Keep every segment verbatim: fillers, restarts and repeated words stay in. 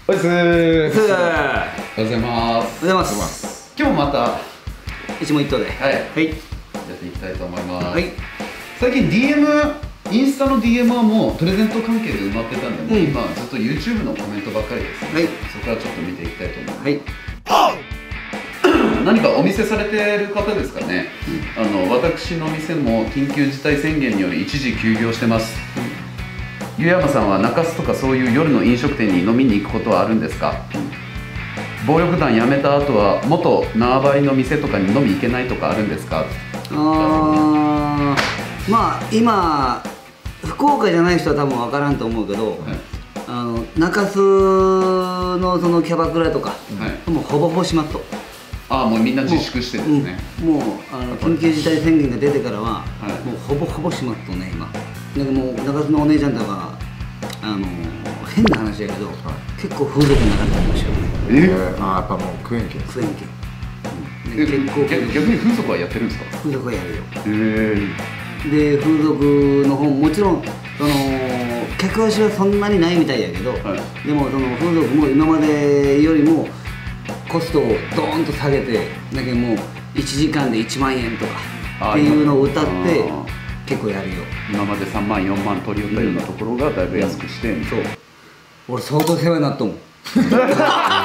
おいっすー。 おはようおはようございます。 ございます。 今日もまた一問一答で、はい、 はい、やっていきたいと思います。 はい。 最近 ディーエム、インスタの ディーエム はもうプレゼント関係で埋まってたんで、もう今ずっと YouTube のコメントばっかりですね。はい。そこからちょっと見ていきたいと思います。はい。何かお店されてる方ですかね。うん、あの私の店も緊急事態宣言により一時休業してます。うん、湯山さんは中洲とかそういう夜の飲食店に飲みに行くことはあるんですか？うん、暴力団辞めた後は元縄張りの店とかに飲み行けないとかあるんですか？ あー、まあ今福岡じゃない人は多分分からんと思うけど、はい、あの中洲のそのキャバクラとか、はい、もうほぼほぼ閉まっと。 ああ、もうみんな自粛してるんですね。もう、うん、もうあの緊急事態宣言が出てからは、はい、もうほぼほぼ閉まっとね今。だけどもう中洲のお姉ちゃんとかあの変な話やけど、はい、結構風俗の中になりましたよね。 えー、ああやっぱもうクエンケンクエンケン、 うん、結構逆に風俗はやってるんですか？ 風俗はやるよ。 へえ。 で風俗の方もちろんその客足はそんなにないみたいやけど、はい、でもその風俗も今までよりもコストをドーンと下げてだけどもういちじかんでいちまんえんとかっていうのを歌って結構やるよ。 今までさんまんよんまん取り寄ったようなところがだいぶ安くして、うん、 そう俺相当世話になったもん。使っとんか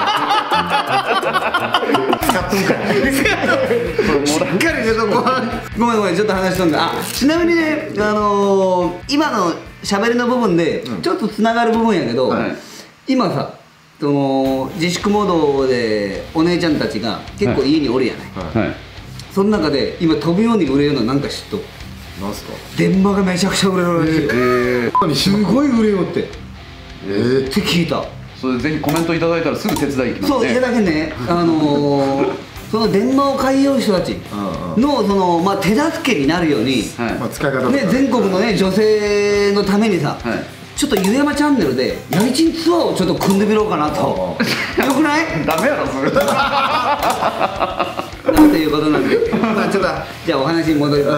い。しっかりね、そこはごめんごめん、ちょっと話しとんだ。あ、ちなみにね、あのー、今のしゃべりの部分でちょっとつながる部分やけど、うん、はい、今さその自粛モードでお姉ちゃんたちが結構家におるやない、はいはい、その中で今飛ぶように売れるのなんか知っと？ なんすか？ 電話がめちゃくちゃ売れるらしいよ。えー、すごい売れよって、えー、って聞いた。 それぜひコメントいただいたらすぐ手伝い行きますね。 そう、いやだけね、あのー、その電話を買いよう人たちのその、まあ、手助けになるように、はい、まあ使い方ね、全国のね女性のためにさ、はい、ちょっとゆやまチャンネルでヤミチンツアーをちょっと組んでみようかなと。よくない？ ダメやろそれ。 なんていうことなんで、まあちょっとじゃあお話に戻ります。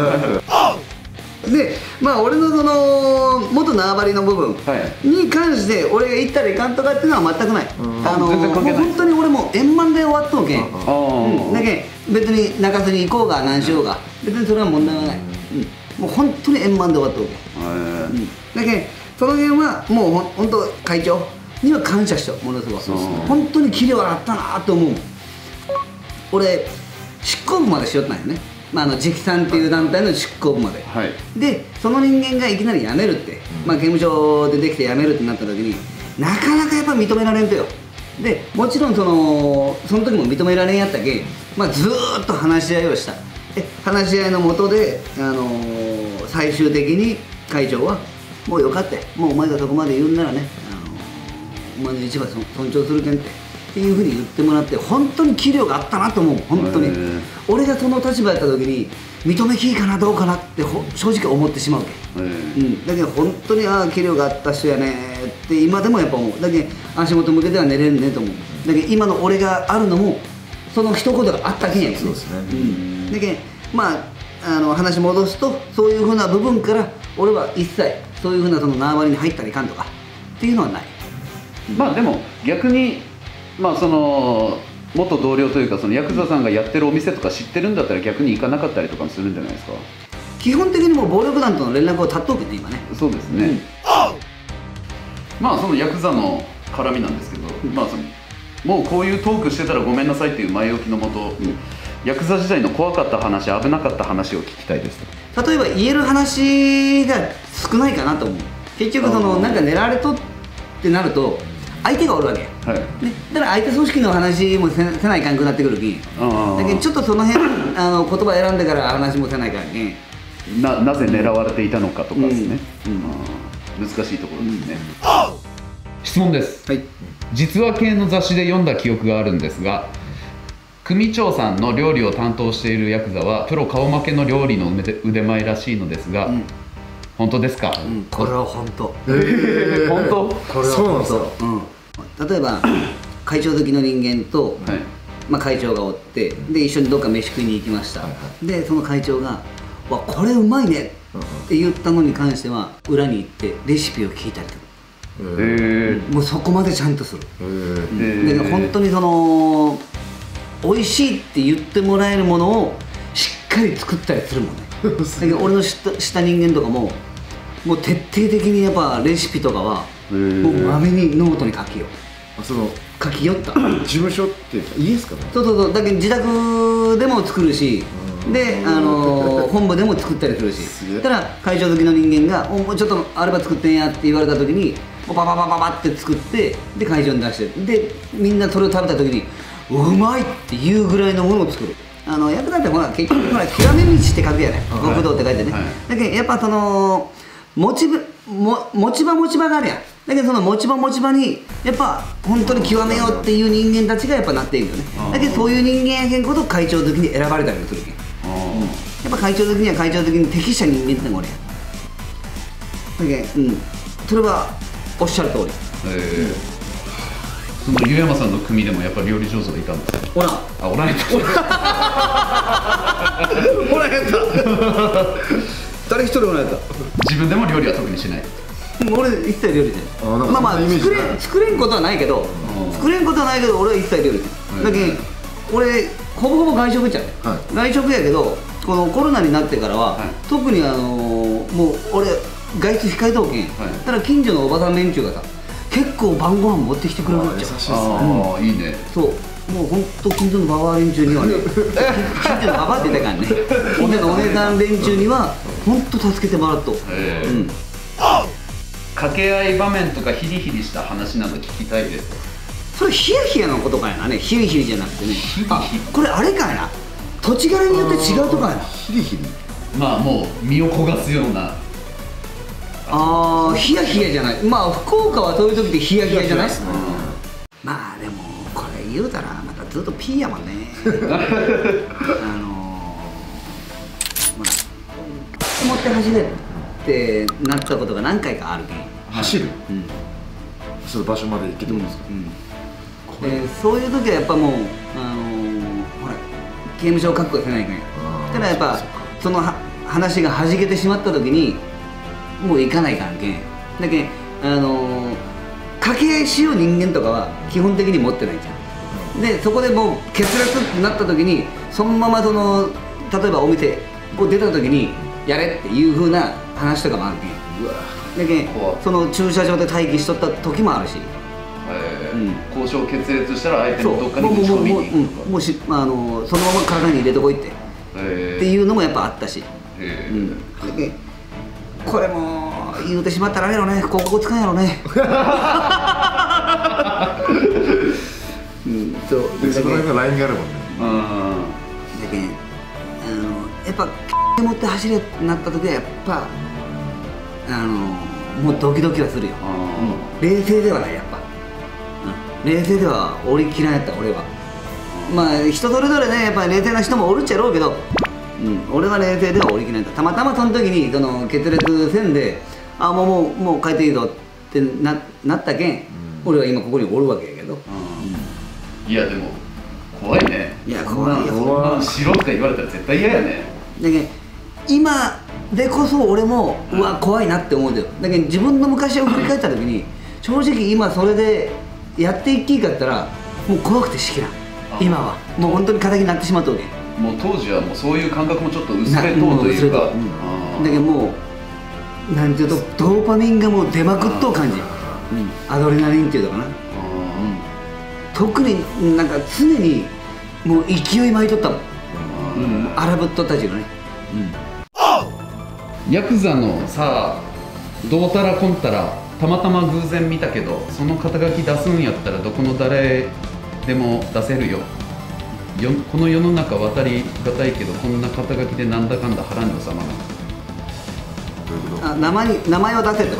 で、まあ俺のその元縄張りの部分に関して俺が行ったらいかんとかっていうのは全くない。あのもう本当に俺も円満で終わっとうけん。だけ別に中洲に行こうが何しようが別にそれは問題はない。もう本当に円満で終わっとうけん。だけその辺はもう本当会長には感謝しとものすごく本当に器量あったなと思う。俺執行部までしよったんよね。まあ、あの直参っていう団体の執行部まで、はい、でその人間がいきなり辞めるって、うん、まあ、刑務所でできて辞めるってなった時になかなかやっぱ認められんとよ。でもちろんそのその時も認められんやったけん、まあ、ずーっと話し合いをした。で話し合いのもとで、あのー、最終的に会長はもうよかってもうお前がそこまで言うんならね、あのー、お前の一番尊重するけんってっていうふうに言ってもらって本当に器量があったなと思う。本当に俺がその立場やった時に認めきいかなどうかなって正直思ってしまうけん、うん、だけど本当にああ器量があった人やねって今でもやっぱ思う。だけど足元向けては寝れんねと思う。だけど今の俺があるのもその一言があったけんやけんね。そうですね、うん、だけどまああの話戻すとそういうふうな部分から俺は一切そういうふうなその縄張りに入ったらいかんとかっていうのはない。 まあでも逆にまあその元同僚というかそのヤクザさんがやってるお店とか知ってるんだったら逆に行かなかったりとかするんじゃないですか？ 基本的にもう暴力団との連絡を絶っとくね今ね。 そうですね、うん、まあそのヤクザの絡みなんですけど、うん、まあそのもうこういうトークしてたらごめんなさいっていう前置きのもと、うん、ヤクザ時代の怖かった話危なかった話を聞きたいです。 例えば言える話が少ないかなと思う。結局そのなんか狙われとってなると相手がおるわけ、はい、ね、だから相手組織の話もせないかんくなってくるき、だけどちょっとその辺あの言葉選んでから話もせないかんけんな, なぜ狙われていたのかとかですね、うんうん、難しいところですね、うん、質問です、はい、実話系の雑誌で読んだ記憶があるんですが組長さんの料理を担当しているヤクザはプロ顔負けの料理の腕前らしいのですが、うん、本当ですか？ うん、これは本当。 えー、本当？ これは本当。うん。例えば会長好きの人間と、はい、まあ会長がおってで一緒にどっか飯食いに行きました。はいはい、でその会長が「わこれうまいね」って言ったのに関しては裏に行ってレシピを聞いたりとか。 もうそこまでちゃんとする。で本当にその美味しいって言ってもらえるものをしっかり作ったりするもんね。だけど俺の知ったした人間とかももう徹底的にやっぱレシピとかはもうまめにノートに書きよう。その書きよった事務所って家ですかね。 そうそうそう。だけど自宅でも作るし、であの本部でも作ったりするし、ただ会長好きの人間が「おもうちょっとあれば作ってんや」って言われた時にババババババって作って、で会場に出して、でみんなそれを食べた時に「うまい!」っていうぐらいのものを作る。あの役だってほら結局ほら極め道って書くやない、極道って書いてね、はい、だけどやっぱその持ちも持ち場持ち場があるやん。だけどその持ち場持ち場にやっぱ本当に極めようっていう人間たちがやっぱなっていくよね。だけどそういう人間やけんこと会長的に選ばれたりもするけん、うん、やっぱ会長的には会長的に適した人間ってのが俺や。だけど、うん、それはおっしゃる通り。 えーその湯山さんの組でもやっぱり料理上手がいたんですか。 おらん。 あ、おらんやった。 おらんやった誰一人おらんやった。 自分でも料理は特にしない。 俺一切料理せん。まあまあ作れ作れんことはないけど、作れんことはないけど俺は一切料理せん。だけど俺ほぼほぼ外食じゃん、はい、外食やけどこのコロナになってからは、はい、特にあのー、もう俺外出控えとうけん、はい、ただ近所のおばさん連中がさ結構晩ご飯持ってきてくれるんちゃう。 ああ、いいね。 そうもう本当近所のババア連中にはね近所のババアって言ったからね近所のお姉さん連中には本当助けてもらっと。 掛け合い場面とかヒリヒリした話など聞きたいです。 それヒヤヒヤのことかやなね。ヒリヒリじゃなくてね。あ、これあれかやな、土地柄によって違うとかやな。 ヒリヒリ、 まあもう身を焦がすような。 ああ、ヒヤヒヤじゃない。まあ福岡はそういう時ってヒヤヒヤじゃない。まあでもこれ言うたらまたずっとピーやもんねあのー、ほら持って走れってなったことが何回かあるけん。 走る、うん、その場所まで行けてもいいですか。 うんうん、でそういう時はやっぱもう、あのー、ほら刑務所を確保せないかんや。ただやっぱそのは話が弾けてしまった時にもう行かないかんけん。だけん、あのー、掛け合いしよう人間とかは基本的に持ってないじゃん。でそこでもう決裂ってなった時にそのままその例えばお店を出た時にやれっていう風な話とかもあるけん。うわだけんその駐車場で待機しとった時もあるし、 えーうん、交渉決裂したら相手のどっかにぶち込みに行くとか、 もし、まあ、あのそのまま体に入れてこいって、えー、っていうのもやっぱあったし、えーうん、だけこれも言うてしまったらあれやろね、ここ使うんやろねうん、そうでそこら辺がラインがあるもんね。 うんだけんあのやっぱ持って走れってなった時はやっぱあのもうドキドキはするよ、うん、冷静ではないやっぱ、うん、冷静では折り切らんやった俺は。まあ人それぞれねやっぱり冷静な人もおるっちゃろうけど、うん、俺は冷静では折り切らんやった。たまたまその時にその決裂せんであもうもうもう帰っていいぞって な, なったけん、うん、俺は今ここにおるわけやけど、 うん、いやでも怖いね。 いや怖いよ。 そんなしろとか言われたら絶対嫌やね。 だけど今でこそ俺もうわ怖いなって思うよ。だけど自分の昔を振り返った時に正直今それでやっていきかったらもう怖くてしきらん。今はもう本当に敵になってしまったわけ。 もう当時はもうそういう感覚もちょっと薄れとうというか、うん、 だけどもうなんていうとドーパミンがもう出まくっとう感じ、うん、アドレナリンっていうのかな、うん、特になんか常にもう勢い巻いとったもん、うん、荒ぶっとったちがね、 うん、ヤクザのさどうたらこんたらたまたま偶然見たけどその肩書き出すんやったらどこの誰でも出せるよ。よこの世の中渡りがたいけどこんな肩書きでなんだかんだ腹に収まらない。 あ名前に名前を出せってこと、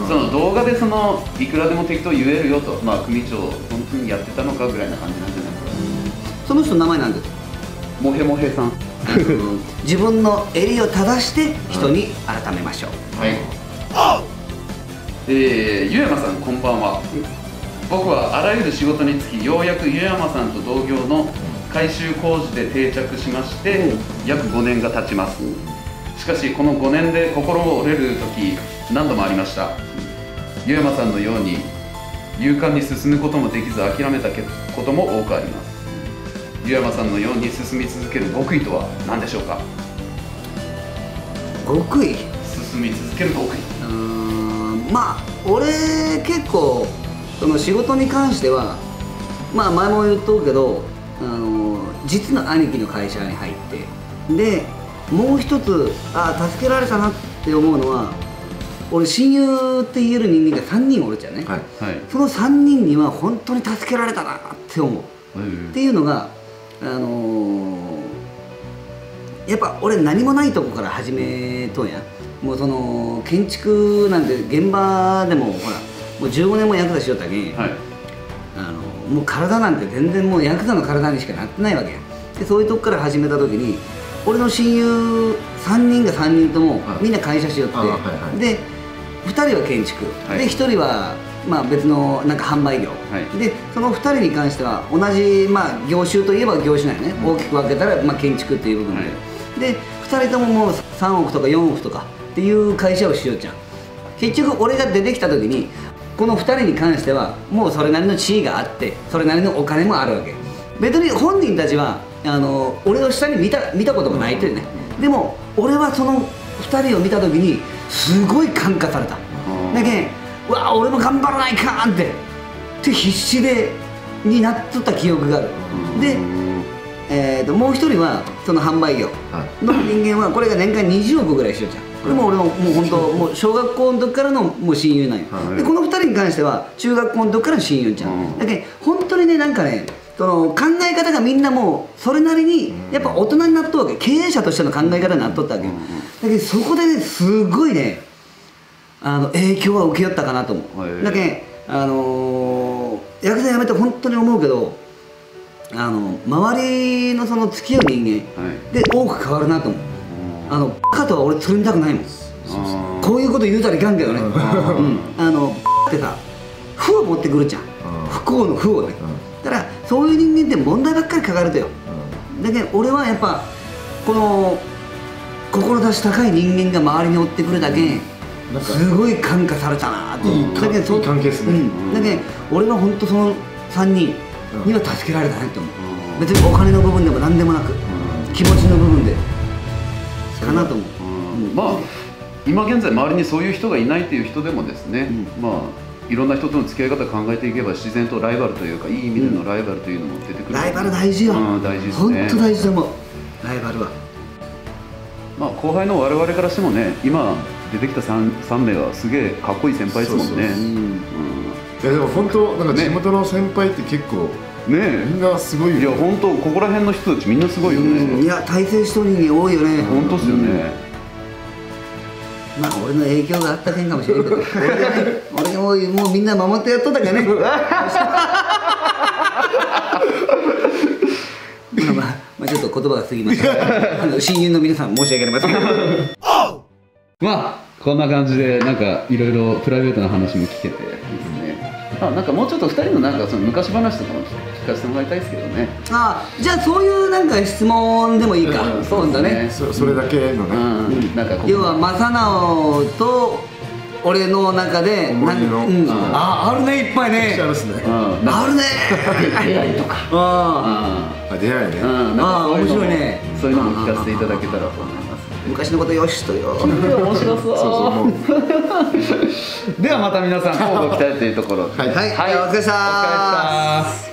うん、その動画でそのいくらでも適当言えるよと、まあ組長本当にやってたのかぐらいな感じなんじゃないですか。 その人の名前なんですか。 モヘモヘさん自分の襟を正して人に改めましょう、うん、はい。 えー、湯山さんこんばんは。僕はあらゆる仕事に就きようやく湯山さんと同業の改修工事で定着しまして、うん、約ごねんが経ちます。しかしこのごねんで心を折れる時何度もありました。 湯山さんのように勇敢に進むこともできず諦めたことも多くあります。湯山さんのように進み続ける極意とは何でしょうか？ 極意？ 進み続ける極意。 うーん、まあ俺結構その仕事に関しては、まあ前も言っとくけど、あの実の兄貴の会社に入って、でもう一つ、ああ助けられたなって思うのは、俺親友って言える人間がさんにんおるじゃんね、はい、そのさんにんには本当に助けられたなって思う、はい、っていうのが、あのー、やっぱ俺何もないとこから始めとんや。もうその建築なんて現場でもほらもうじゅうごねんもヤクザしよったけん、はい、あのもう体なんて全然もうヤクザの体にしかなってないわけや。でそういうとこから始めた時に俺の親友さんにんがさんにんともみんな会社しよって、はいはい、でふたりは建築、はい、でひとりはまあ別のなんか販売業、はい、でそのふたりに関しては同じ、まあ、業種といえば業種なんよね、うん、大きく分けたら、まあ、建築っていう部分で、はい、でふたりとももうさんおくとかよんおくとかっていう会社をしようじゃん。結局俺が出てきた時にこのふたりに関してはもうそれなりの地位があってそれなりのお金もあるわけ。別に本人たちはあの俺を下に見た見たこともないというね。でも俺はそのふたりを見た時にすごい感化された。だけんうわ俺も頑張らないかんってって必死でになっとった記憶がある。で、えー、ともう一人はその販売業の人間はこれが年間にじゅうおくぐらいしようじゃん。これも俺ももう本当もう小学校の時からのもう親友なんよ。でこのふたりに関しては中学校の時からの親友じゃん。だけど本当にねなんかねその考え方がみんなもうそれなりにやっぱ大人になっとるわけ。経営者としての考え方になっとったわけよ。だけどそこでねすごいねあの影響は受けよったかなと思う。だけどあのー、ヤクザ辞めて本当に思うけどあの周りのその付き合う人間で多く変わるなと思う。あのバカとは俺つるみたくないもん。こういうこと言うたらいかんけどね、うん、あのってさ負を持ってくるじゃん。不幸の負をね。だからそういう人間って問題ばっかり抱えるとよ。だけど俺はやっぱこの志高い人間が周りに追ってくるだけすごい感化されたなって。いい関係ですね。だけど俺は本当そのさんにんには助けられたなって思う。別にお金の部分でも何でもなく気持ちの部分でかなと思う。 まあ今現在周りにそういう人がいないという人でもですね、うん、まあいろんな人との付き合い方考えていけば自然とライバルというかいい意味でのライバルというのも出てくる、うん、 ライバル大事よ、うん、 大事ですね。 本当大事だもんライバルは。 まあ後輩の我々からしてもね今出てきた 3, 3名はすげえかっこいい先輩ですもんね。 いやでも本当なんか地元の先輩って結構ねみんなすごいよね。 いや本当ここら辺の人たちみんなすごいよね。 いや大成しとる人間多いよね。 本当っすよね。 まあ俺の影響があったけんかもしれんけど俺がね俺がもうもうみんな守ってやっとったからねまあまあ、まあちょっと言葉が過ぎましたあの親友の皆さん申し訳ありませんまあこんな感じでなんかいろいろプライベートな話も聞けてですね、あなんかもうちょっとふたりのなんかその昔話とかも聞かせてもらいたいですけどね。 ああじゃあそういうなんか質問でもいいか。うん、そうだね。 そ, それだけのね、うん、 なんか要は正直と俺の中で思い出の、うん、ああるねいっぱいね。 あるすね。 あるね。 出会いとか。 ああ出会いね。 ああ面白いね。 そういうのも聞かせていただけたらと思います。 昔のことよしとよ。 面白そう。ではまた皆さん交互期待というところ。 はいはい。お疲れ様でした。